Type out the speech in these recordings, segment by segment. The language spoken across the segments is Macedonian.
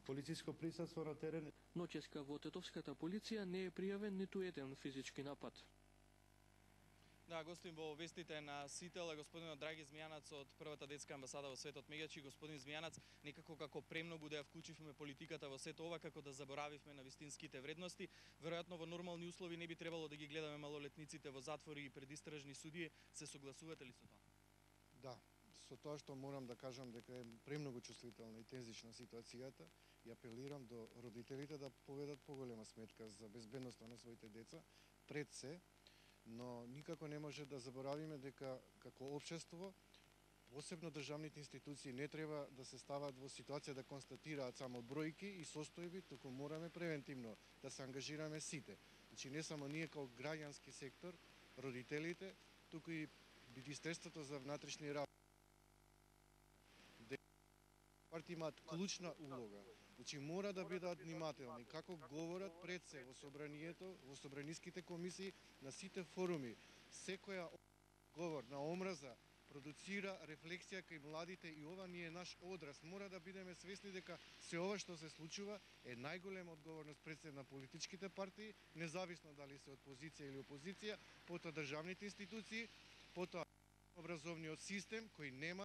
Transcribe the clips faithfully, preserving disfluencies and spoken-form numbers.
полициско присуство на терен. Ноческа во тетовската полиција не е пријавен ниту еден физички напад. Да, гостим во вестите на Сител е господинот Драги Zmijanac од првата детска амбасада во светот Megjashi. Господин Zmijanac, некако како премногу да ја вклучивме политиката во сето ова, како да заборавивме на вистинските вредности. Веројатно во нормални услови не би требало да ги гледаме малолетниците во затвори и предистражни судии. Се согласувате ли со тоа? Да, со тоа што морам да кажам дека е премногу чувствителна и тензична ситуацијата и апелирам до родителите да поведат поголема сметка за безбедноста на своите деца пред се. Но никако не може да заборавиме дека како општество, посебно државните институции не треба да се стават во ситуација да констатираат само бројки и состојби, туку мораме превентивно да се ангажираме сите. Значи не само ние како граѓански сектор, родителите, туку и Министерството за внатрешни работи. Партии имаат клучна улога. Значи мора да бидат внимателни како говорат пред се во собранието, во собраниските комисии, на сите форуми. Секоја говор на омраза продуцира рефлексија кај младите и ова ни е наш одраз. Мора да бидеме свесни дека се ова што се случува е најголема одговорност пред се на политичките партии, независно дали се од позиција или опозиција, потоа државните институции, потоа образовниот систем кој нема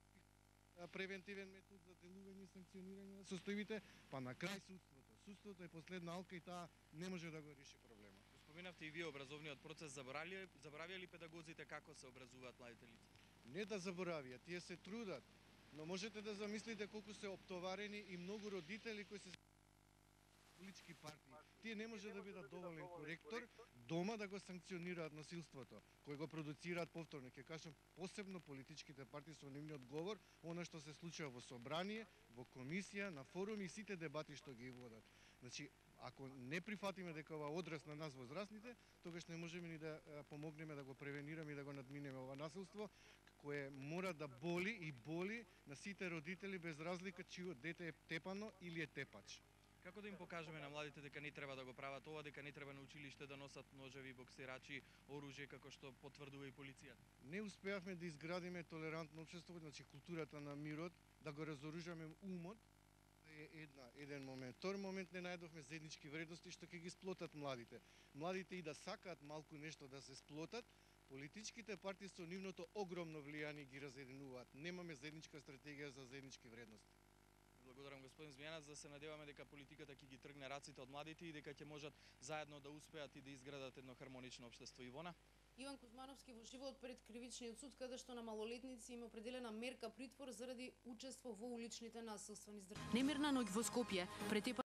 превентивен метод за делување и санкционирање на состојбите, па на крај судството. Судството е последна алка и таа не може да го реши проблема. Споменавте и вие образовниот процес, заборавиле, заборавија ли педагозите како се образуваат младите лица? Не да заборавија, тие се трудат, но можете да замислите колку се оптоварени и многу родители кои се политички партии. Тие не може да бидат доволен коректор дома да го санкционираат насилството, кој го продуцираат повторно. Ќе кажам, посебно политичките партии со нивниот говор, она што се случува во собрание, во комисија, на форуми и сите дебати што ги водат. Значи, ако не прифатиме дека ова одраз на нас возрастните, тогаш не можеме ни да помогнеме да го превенираме и да го надминеме ова насилство, кое мора да боли и боли на сите родители без разлика чио дете е тепано или е тепач. Како да им покажеме на младите дека не треба да го прават ова, дека не треба на училиште да носат ножеви, боксерачи, оружје, како што потврдува и полицијата? Не успеавме да изградиме толерантно општество, значи културата на мирот, да го разоружаме умот, е една, еден момент. Втор момент не најдовме заеднички вредности што ќе ги сплотат младите. Младите и да сакаат малку нешто да се сплотат, политичките партии со нивното огромно влијание ги разединуваат. Немаме заедничка стратегија за заеднички вредности. Благодарам господин Zmijanac, да се надеваме дека политиката ќе ги тргне раците од младите и дека ќе можат заедно да успеат и да изградат едно хармонично општество. Ивона? Иван Кузмановски во живот пред кривичниот суд, каде што на малолетници им определена мерка притвор заради учество во уличните насилствени здржави. Немирна ноќ во Скопје, претепа